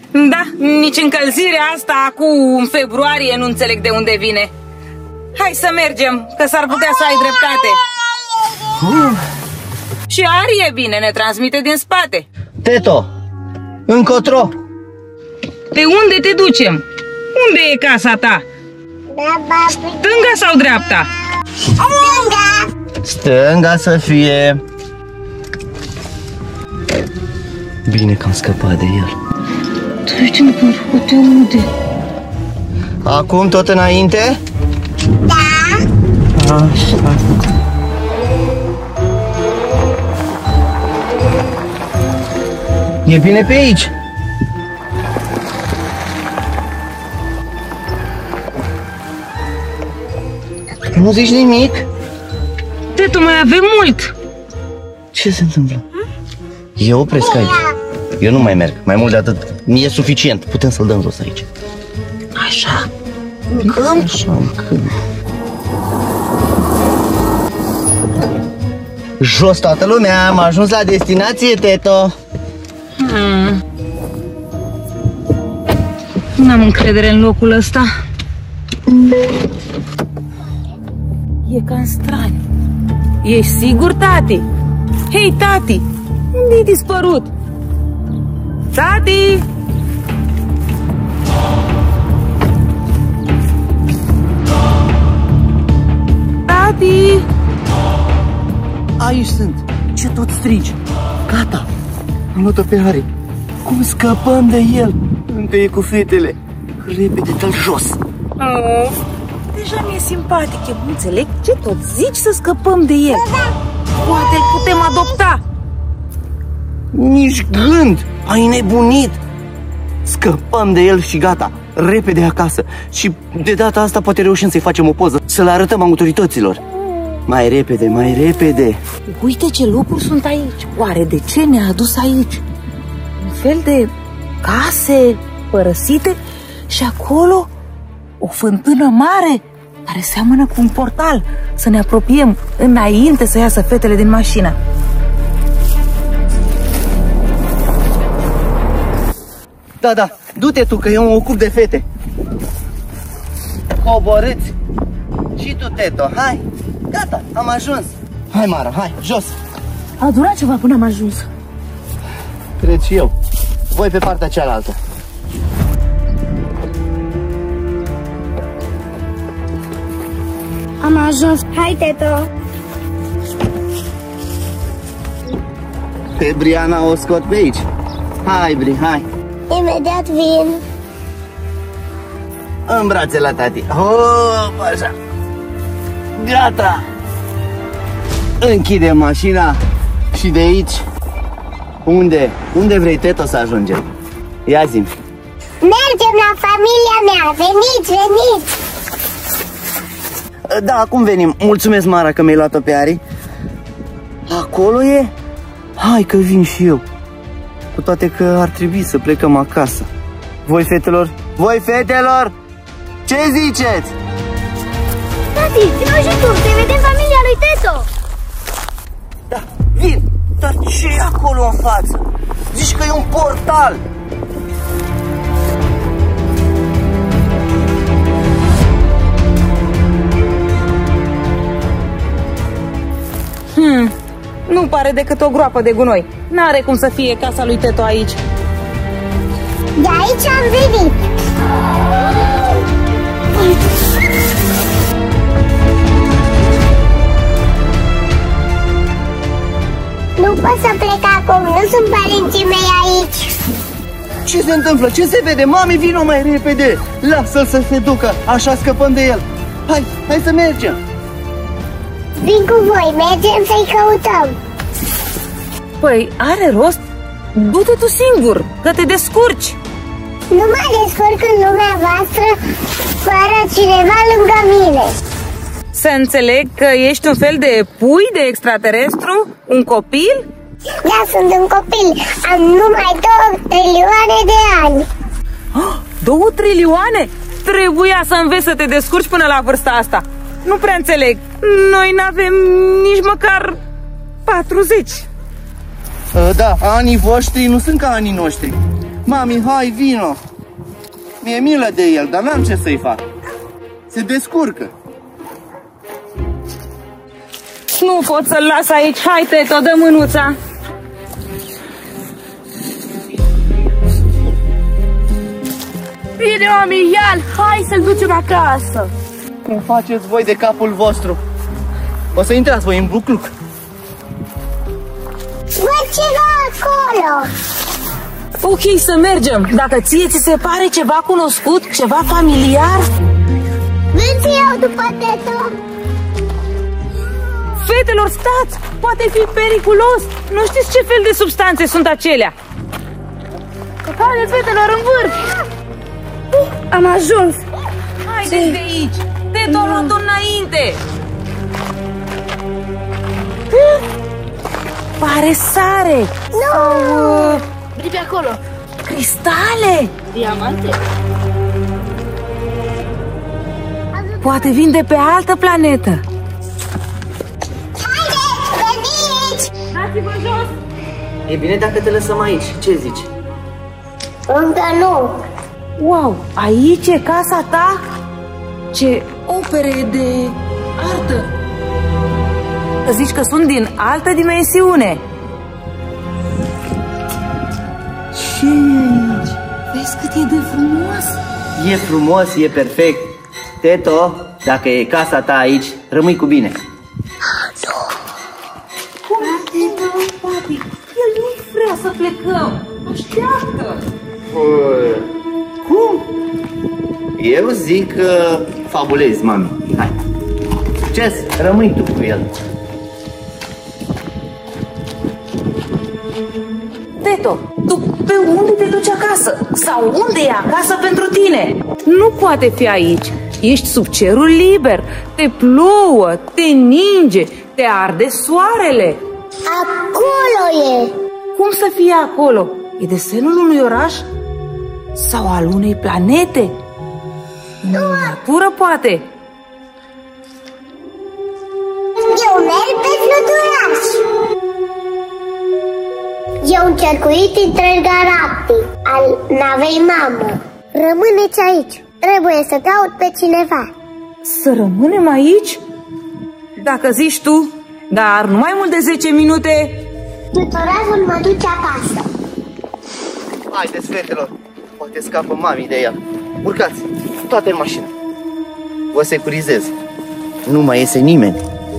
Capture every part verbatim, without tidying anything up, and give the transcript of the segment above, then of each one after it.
Da, nici încălzirea asta cu în februarie nu înțeleg de unde vine. Hai să mergem, că s-ar putea să ai dreptate. uh. Și Ari e bine, ne transmite din spate. Teto, încotro. Pe unde te ducem? Unde e casa ta? Stânga sau dreapta? Stânga. Stânga să fie. Bine că am scăpat de el. Trece-mi pe rugă, te aude. Acum tot înainte? Da. Așa. E bine pe aici? Nu zici nimic? Teto, mai avem mult. Ce se întâmplă? Eu opresc aici. Eu nu mai merg, mai mult de atât. Mi e suficient, putem să-l dăm jos aici. Așa. Încăm? Așa, încăm. Jos toată lumea, am ajuns la destinație, Teto. Hmm. N-am încredere în locul ăsta. E cam straniu. Ești sigur, tati? Hei, tati! Unde-i dispărut? Tati! Tati! Aici sunt. Ce tot strigi? Gata. Am luat-o pe Harry. Cum scăpăm de el? Întâi cu fetele. Repede, dă-l jos. Oh, deja mi-e simpatic. Eu nu înțeleg ce tot zici să scăpăm de el. Poate îl putem adopta. Nici gând. Ai nebunit. Scăpăm de el și gata. Repede acasă. Și de data asta poate reușim să-i facem o poză. Să-l arătăm autorităților. Mai repede, mai repede. Uite ce lucruri sunt aici. Oare de ce ne-a adus aici? Un fel de case părăsite și acolo o fântână mare care seamănă cu un portal. Să ne apropiem înainte să iasă fetele din mașină. Da, da, du-te tu că eu mă ocup de fete. Coborâți. Și tu, Teto, hai. Gata, am ajuns. Hai, Mara, hai, jos. A durat ceva până am ajuns. Cred și eu. Voi pe partea cealaltă. Am ajuns. Hai, Teto. Pe Briana o scot pe aici. Hai, Bri, hai. Imediat vin. În brațe la tati. Hop, așa. Gata. Închidem mașina. Și de aici, unde? Unde vrei, Teto, să ajungem? Ia zi-mi. Mergem la familia mea. Veniți, veniți. Da, acum venim. Mulțumesc, Mara, că mi-ai luat-o pe Ari. Acolo e? Hai că vin și eu. Cu toate că ar trebui să plecăm acasă. Voi, fetelor? Voi, fetelor? Ce ziceți? Tati, vino și tu, să vedem familia lui Teto. Da, vin. Dar ce e acolo în față? Zici că e un portal. Hmm, nu pare decât o groapă de gunoi. N-are cum să fie casa lui Teto aici. De aici am venit. Nu pot să plec acum, nu sunt părinții mei aici. Ce se întâmplă? Ce se vede? Mami, vino mai repede! Lasă-l să se ducă, așa scăpăm de el. Hai, hai să mergem. Vin cu voi, mergem să-i căutăm. Păi, are rost? Du-te tu singur, că te descurci. Nu mă descurc în lumea voastră fără cineva lângă mine. Să înțeleg că ești un fel de pui de extraterestru? Un copil? Da, sunt un copil. Am numai două trilioane de ani. Oh, două trilioane? Trebuia să înveți să te descurci până la vârsta asta. Nu prea înțeleg. Noi n-avem nici măcar patruzeci. Da, anii voștri nu sunt ca anii noștri. Mami, hai, vino! Mi-e milă de el, dar n-am ce să-i fac. Se descurcă. Nu pot să-l las aici. Hai, Teto, dă mânuța. Bine, mami, ia-l! Hai să-l ducem acasă! Cum faceți voi de capul vostru? O să intrați voi în bucluc. Văd ceva acolo! Ok, să mergem. Dacă ție ți se pare ceva cunoscut, ceva familiar... Vezi eu după Teto? Fetelor, stați! Poate fi periculos! Nu știți ce fel de substanțe sunt acelea! Haideți, fetelor, în vârf! Am ajuns! Haideți de aici! Teto a luat-o înainte! Pare sare! Nu! Sau... Uh, Vii pe acolo! cristale! Diamante! Poate vin de pe altă planetă! Haideți, veniți! Dați-vă jos! E bine dacă te lăsăm aici. Ce zici? Încă nu! Wow! Aici e casa ta? Ce opere de artă! Zici că sunt din altă dimensiune! Ce e aici? Vezi cât e de frumos? E frumos, e perfect. Teto, dacă e casa ta aici, rămâi cu bine. Cum? Papi, el nu vrea să plecăm! Așteaptă! Cum? Eu zic că fabulezi, mami. Hai. Succes, rămâi tu cu el. Teto, tu pe unde te duci acasă? Sau unde e acasă pentru tine? Nu poate fi aici. Ești sub cerul liber. Te plouă, te ninge, te arde soarele. Acolo e! Cum să fie acolo? E desenul unui oraș? Sau al unei planete? În natură, poate? Eu merg pe fluturaș! E un circuit intergalactic al navei mamă. Rămâneți aici. Trebuie să caut pe cineva. Să rămânem aici? Dacă zici tu, dar nu mai mult de zece minute. Fluturașul mă duce acasă. Haideți, fetelor. Poate scapă mami de ea. Urcați, toate în mașină. Vă securizez. Nu mai iese nimeni.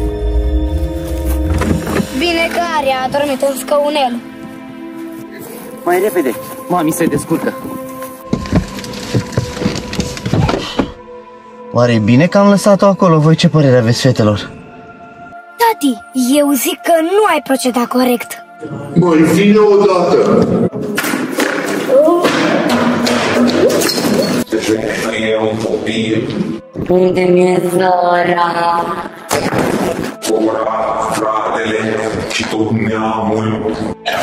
Bine că Aria a dormit în scaunel. Mai repede, mami se descurcă. Oare e bine că am lăsat-o acolo? Voi ce părere aveți, fetelor? Tati, eu zic că nu ai procedat corect. Mai vine odată! E un copil. Unde mi-e Zora? Ora, fratele și tot neamul.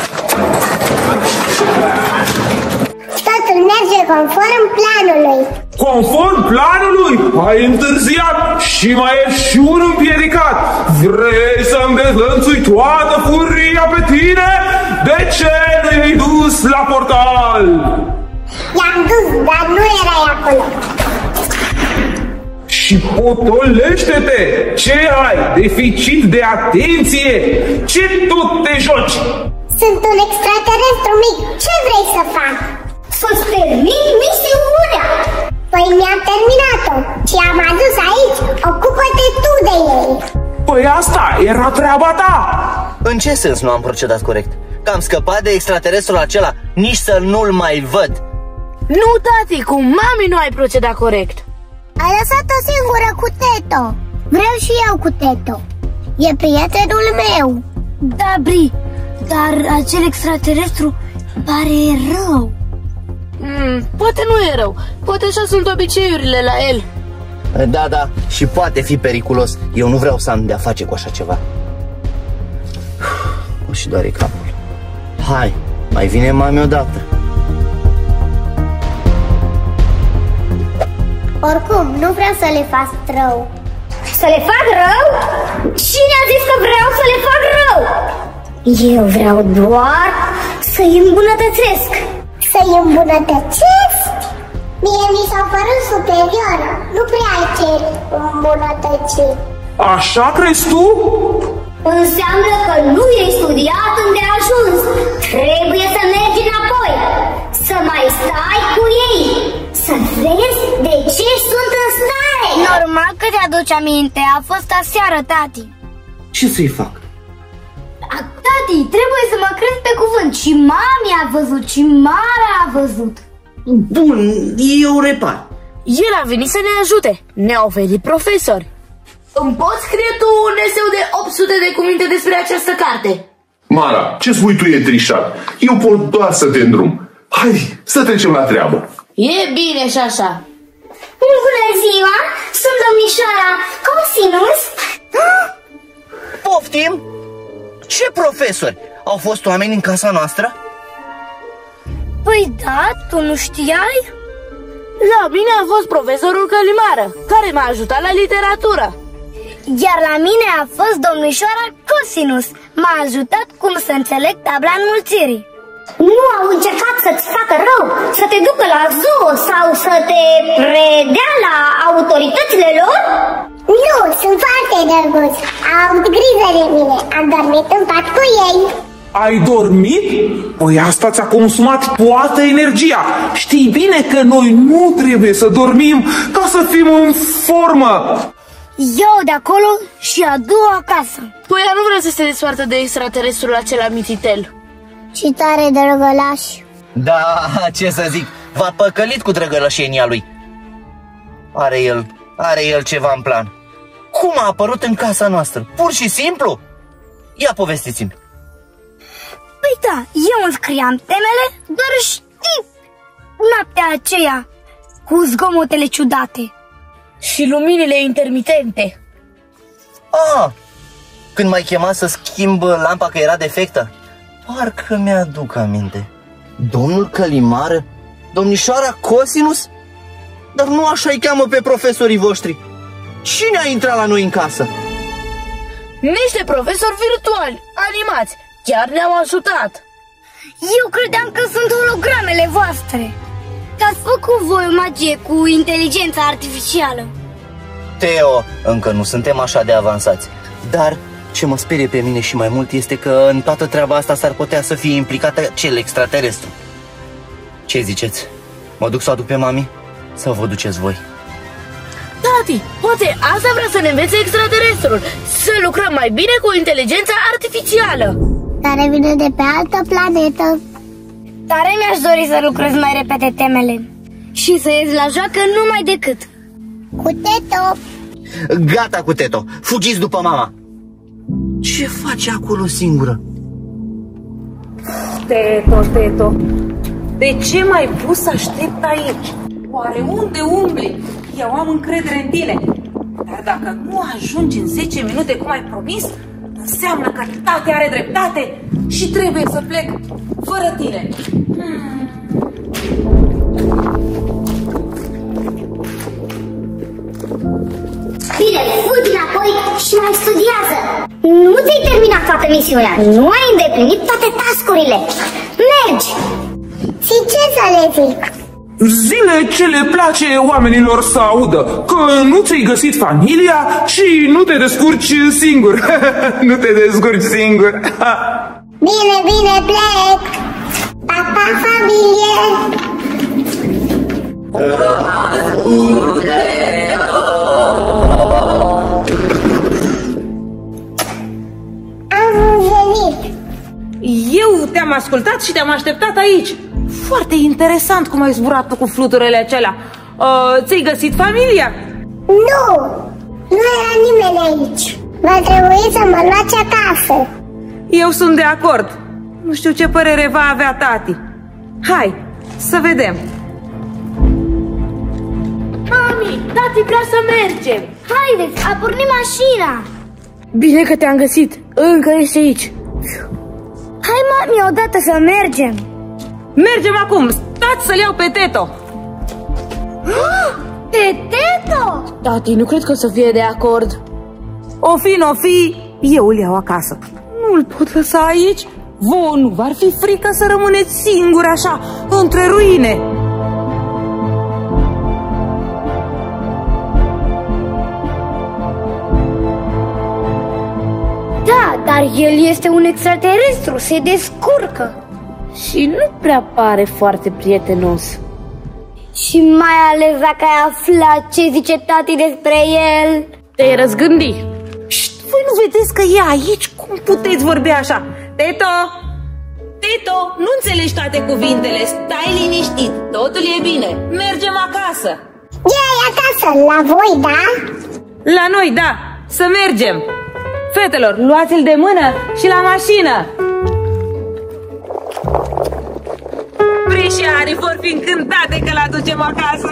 Totul merge conform planului. Conform planului, ai întârziat și mai ești și un împiedicat. Vrei să-mi dezlănțui toată furia pe tine? De ce nu i-ai dus la portal? I-am dus, dar nu erai acolo. Și potolește-te! Ce ai? Deficit de atenție? Ce tot te joci? Sunt un extraterestru mic. Ce vrei să fac? Să-ți termin misiunea. Păi mi-am terminat-o și am adus aici. Ocupă-te tu de ei. Păi asta era treaba ta! În ce sens nu am procedat corect? Că am scăpat de extraterestrul acela, nici să nu-l mai văd. Nu, tati, cu mami nu ai procedat corect. Ai lăsat-o singură cu Teto. Vreau și eu cu Teto. E prietenul meu. Da, Bri, dar acel extraterestru pare rău. Mm, poate nu e rău. Poate așa sunt obiceiurile la el. Da, da, și poate fi periculos. Eu nu vreau să am de-a face cu așa ceva. Și doare capul. Hai, mai vine mami odată. Oricum, nu vreau să le fac rău. Să le fac rău? Cine a zis că vreau să le fac rău? Eu vreau doar să-i îmbunătățesc. Să să-i îmbunătățesc? Mie mi s-au părut superioară, nu prea ai ce îmbunătăți. Așa crezi tu? Înseamnă că nu ai studiat îndeajuns. Trebuie să mergi înapoi, să mai stai cu ei, să vezi de ce sunt în stare. Normal că te-aduci aminte, a fost aseară, tati. Ce să-i fac? A, tati, trebuie să mă crezi pe cuvânt. Și mami a văzut, și Mara a văzut. Bun, eu repar. El a venit să ne ajute. Ne-a oferit profesori. Îmi poți scrie tu un eseu de opt sute de cuvinte despre această carte? Mara, ce spui tu e trișat? Eu pot doar să te îndrum. Hai, să trecem la treabă. E bine și așa. Bună ziua, sunt domnișoara Cosinus. Poftim? Ce profesori? Au fost oameni în casa noastră? Păi da, tu nu știai? La mine a fost profesorul Călimară, care m-a ajutat la literatură. Iar la mine a fost domnișoara Cosinus. M-a ajutat cum să înțeleg tabla înmulțirii. Nu au încercat să-ți facă rău, să te ducă la zoo sau să te predea la autoritățile lor? Nu, sunt foarte drăguți. Au avut grijă de mine. Am dormit în pat cu ei. Ai dormit? Păi asta ți-a consumat toată energia. Știi bine că noi nu trebuie să dormim ca să fim în formă. Iau de acolo și adu acasă. Păi ea nu vrea să se despartă de extraterestrul acela mititel. Și tare drăgălaș. Da, ce să zic, v-a păcălit cu drăgălășenia lui. Are el, are el ceva în plan. Cum a apărut în casa noastră? Pur și simplu? Ia povestiți-mi. Păi da, eu îmi scriam temele, dar știi, noaptea aceea, cu zgomotele ciudate. Și luminile intermitente. Ah, când m-ai chemat să schimb lampa că era defectă? Parcă mi-aduc aminte. Domnul Călimară? Domnișoara Cosinus? Dar nu așa îi cheamă pe profesorii voștri. Cine a intrat la noi în casă? Niște profesori virtuali, animați. Chiar ne-au ajutat. Eu credeam că sunt hologramele voastre. Că ați făcut voi o magie cu inteligența artificială. Teo, încă nu suntem așa de avansați. Dar ce mă sperie pe mine și mai mult este că în toată treaba asta s-ar putea să fie implicată cel extraterestru. Ce ziceți? Mă duc să o aduc pe mami? Sau vă duceți voi? Tati, poate asta vrea să ne învețe extraterestrul. Să lucrăm mai bine cu inteligența artificială. Care vine de pe altă planetă. Tare mi-aș dori să lucrez mai repede temele și să ies la joacă numai decât Cu Teto. Gata cu Teto, fugiți după mama. Ce face acolo singură? Teto, Teto, de ce m-ai pus să aștept aici? Oare unde umbli? Eu am încredere în tine. Dar dacă nu ajungi în zece minute cum ai promis, înseamnă că tati are dreptate și trebuie să plec fără tine. Hmm. Bine, fugi înapoi și mai studiază. Nu ți-ai terminat toată misiunea. Nu ai îndeplinit toate tascurile. Mergi! Și ce să le zic? Zile ce le place oamenilor să audă, că nu ți-ai găsit familia și nu te descurci singur. Nu te descurci singur. Bine, bine, plec. Pa, pa, familie. Am venit. Eu te-am ascultat și te-am așteptat aici. Foarte interesant cum ai zburat tu cu fluturele acelea. uh, Ți-ai găsit familia? Nu, nu era nimeni aici. Va trebui să mă luați acasă. Eu sunt de acord. Nu știu ce părere va avea tati. Hai, să vedem. Mami, tati vrea să mergem. Haideți, a pornit mașina. Bine că te-am găsit. Încă ești aici. Hai, mami, odată să mergem. Mergem acum. Stați să-l iau pe Teto. Pe Teto? Tati, nu cred că o să fie de acord. O fi, n-o fi, eu îl iau acasă. Nu-l pot lăsa aici. Vouă nu v-ar fi frică să rămâneți singuri așa, între ruine? Da, dar el este un extraterestru, se descurcă. Și nu prea pare foarte prietenos. Și mai ales dacă ai aflat ce zice tati despre el. Te-ai răzgândi. Șt, voi nu vedeți că e aici? Cum puteți vorbi așa? Teto! Teto, nu înțelegi toate cuvintele. Stai liniștit, totul e bine. Mergem acasă. E acasă, la voi, da? La noi, da, să mergem. Fetelor, luați-l de mână și la mașină. Pri și Ari vor fi încântate că l-aducem acasă.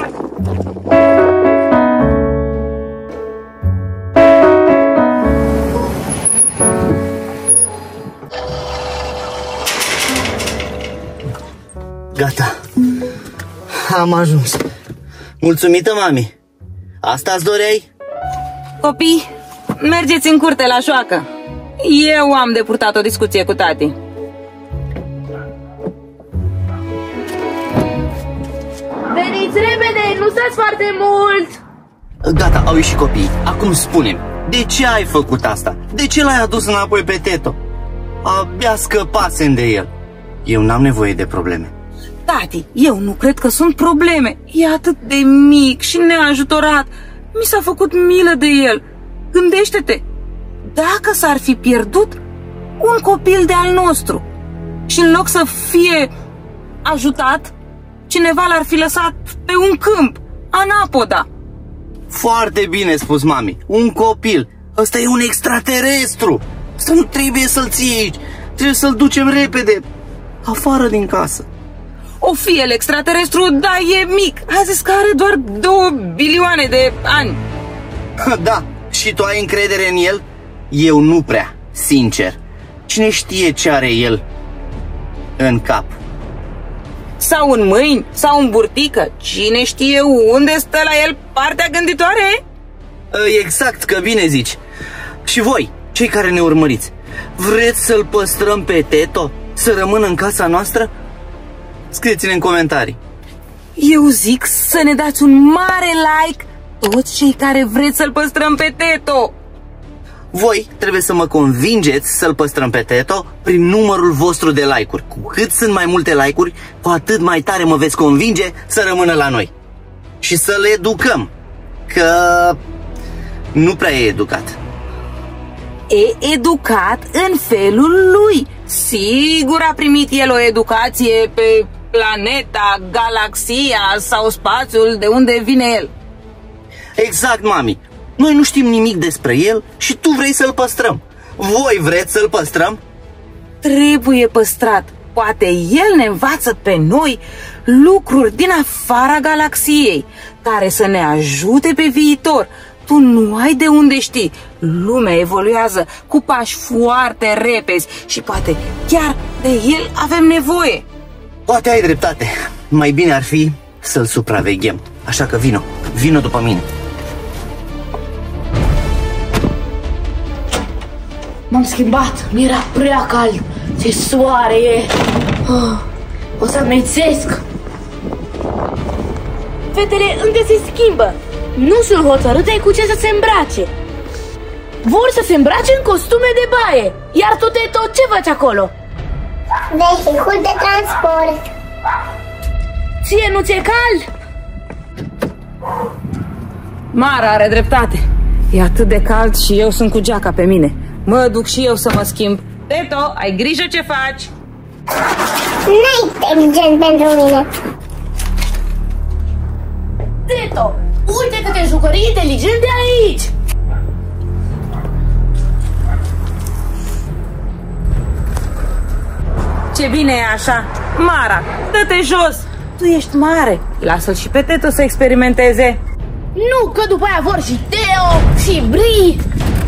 Gata. Am ajuns. Mulțumită, mami. Asta-ți doreai? Copii, mergeți în curte la joacă. Eu am de purtat o discuție cu tati. Veniți repede, nu stați foarte mult. Gata, au ieșit copiii. Acum spune-mi, de ce ai făcut asta? De ce l-ai adus înapoi pe Teto? Abia scăpasem de el. Eu n-am nevoie de probleme. Tati, eu nu cred că sunt probleme. E atât de mic și neajutorat. Mi s-a făcut milă de el. Gândește-te, dacă s-ar fi pierdut un copil de al nostru și în loc să fie ajutat, cineva l-ar fi lăsat pe un câmp, anapoda. Foarte bine spus, mami. Un copil. Ăsta e un extraterestru. Ăsta nu trebuie să-l ții aici. Trebuie să-l ducem repede afară din casă. O fi el extraterestru, dar e mic. A zis că are doar două bilioane de ani. Da, și tu ai încredere în el? Eu nu prea, sincer. Cine știe ce are el în cap? Sau în mâini, sau în burtică. Cine știe unde stă la el partea gânditoare? Exact, că bine zici. Și voi, cei care ne urmăriți, vreți să-l păstrăm pe Teto? Să rămână în casa noastră? Scrieți-ne în comentarii. Eu zic să ne dați un mare like, toți cei care vreți să-l păstrăm pe Teto. Voi trebuie să mă convingeți să-l păstrăm pe Teto prin numărul vostru de like-uri. Cu cât sunt mai multe like-uri, cu atât mai tare mă veți convinge să rămână la noi. Și să-l educăm, că nu prea e educat. E educat în felul lui. Sigur a primit el o educație pe planeta, galaxia sau spațiul de unde vine el. Exact, mami. Noi nu știm nimic despre el și tu vrei să-l păstrăm. Voi vreți să-l păstrăm? Trebuie păstrat. Poate el ne învață pe noi lucruri din afara galaxiei, care să ne ajute pe viitor. Tu nu ai de unde știi. Lumea evoluează cu pași foarte repezi și poate chiar de el avem nevoie. Poate ai dreptate. Mai bine ar fi să-l supraveghem. Așa că vino, vino după mine. M-am schimbat, mi-era prea cald. Ce soare e. Oh, o să amețesc. Fetele încă se schimbă. Nu sunt hotărâte cu ce să se îmbrace. Vor să se îmbrace în costume de baie. Iar tu, Teto, ce faci acolo? Vehicul de transport. Ție nu ți-e cald? Mara are dreptate. E atât de cald și eu sunt cu geaca pe mine. Mă duc și eu să mă schimb. Teto, ai grijă ce faci. N-ai inteligent pentru mine. Teto, uite câte jucării inteligente aici. Ce bine e așa. Mara, dă-te jos. Tu ești mare. Lasă-l și pe Teto să experimenteze. Nu, că după aia vor și Teo și Bri.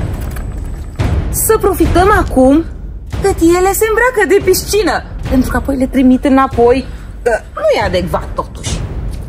Să profităm acum cât ele se îmbracă de piscină, pentru că apoi le trimit înapoi. Că nu e adecvat totuși.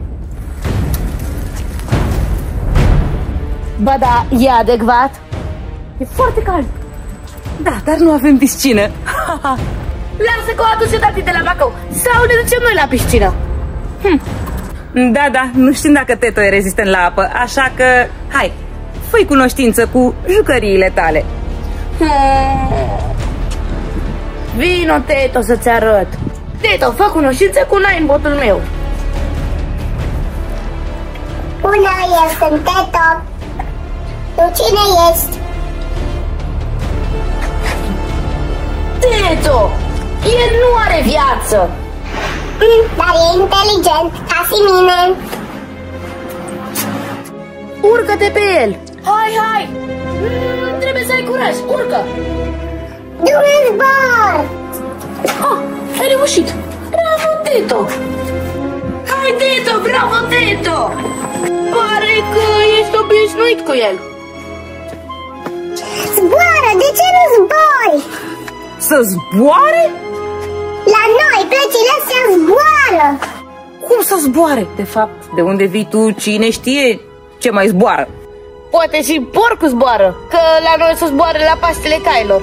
Ba da, e adecvat. E foarte cald. Da, dar nu avem piscină. lasă că o aduce tati de la Bacău sau ne ducem noi la piscină. Hm. Da, da, nu știm dacă Teto e rezistent la apă, așa că hai, fă-i cunoștință cu jucăriile tale. Hmm. Vino, Teto, să-ți arăt. Teto, fă cunoștință cu Ninebotul meu. Bună, eu sunt Teto. Tu cine ești? Teto, el nu are viață. Mm, dar e inteligent, ca și mine. Urcă-te pe el. Hai, hai. Mm, trebuie să ai curaj, urcă. Du-mă în zbor. Ah, ai reușit. Bravo, Teto. Hai, Teto, bravo, Teto. Pare că ești obișnuit cu el. Zboară, de ce nu zbori? Să zboare? La noi, plăcile astea zboară. Cum să zboare? De fapt, de unde vii tu, cine știe ce mai zboară? Poate și porcul zboară, că la noi se zboară la paștele cailor.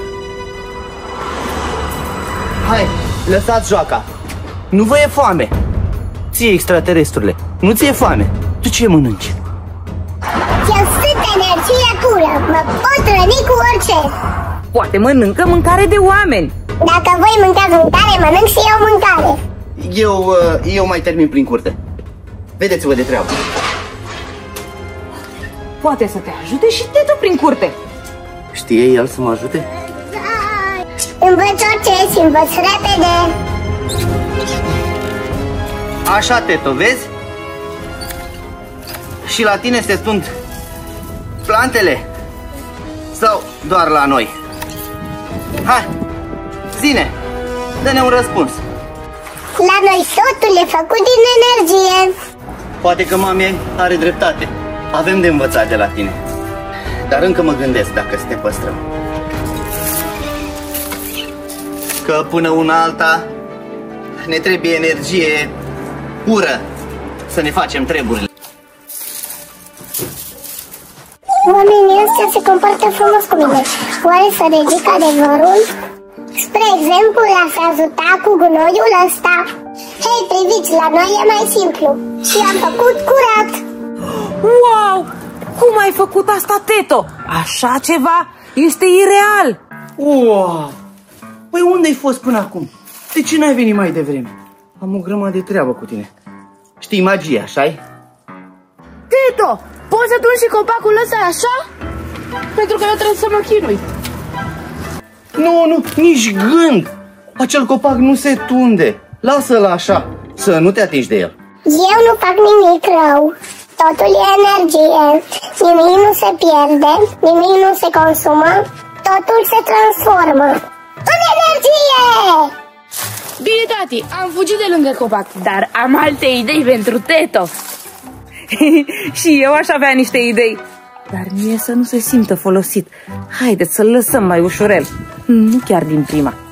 Hai, lăsați joaca. Nu vă e foame? Ție, extraterestrule, nu ți-e foame? Tu ce mănânci? Eu sunt energie pură, mă pot răni cu orice. Poate mănâncă mâncare de oameni. Dacă voi mâncați mâncare, mănânc și eu mâncare. Eu, uh, eu mai termin prin curte. Vedeți-vă de treabă. Poate să te ajute și Teto prin curte. Știe el să mă ajute? Învăț orice și învăț repede. Așa, Teto, vezi? Și la tine se stund plantele? Sau doar la noi? Hai, zine, dă-ne un răspuns. La noi totul e făcut din energie. Poate că mami are dreptate. Avem de învățat de la tine. Dar încă mă gândesc dacă să te păstrăm. Că până una alta ne trebuie energie pură să ne facem treburile. Oamenii ăștia se comportă frumos cu mine. Oare să ridic adevărul? Spre exemplu, l-aș ajuta cu gunoiul ăsta. Hei, priviți, la noi e mai simplu. Și am făcut curat. Wow! Cum ai făcut asta, Teto? Așa ceva este ireal. Wow! Păi unde ai fost până acum? De ce n-ai venit mai devreme? Am o grămadă de treabă cu tine. Știi magia, așa-i? Teto, poți să tungi și copacul ăsta așa? Pentru că eu trebuie să mă chinui. Nu, nu, nici gând! Acel copac nu se tunde. Lasă-l așa, să nu te atingi de el. Eu nu fac nimic rău. Totul e energie. Nimic nu se pierde, nimic nu se consumă, totul se transformă în energie! Bine, tati, am fugit de lângă copac, dar am alte idei pentru Teto. Și eu aș avea niște idei. Dar mie să nu se simtă folosit. Haideți să-l lăsăm mai ușurel. Nu chiar din prima.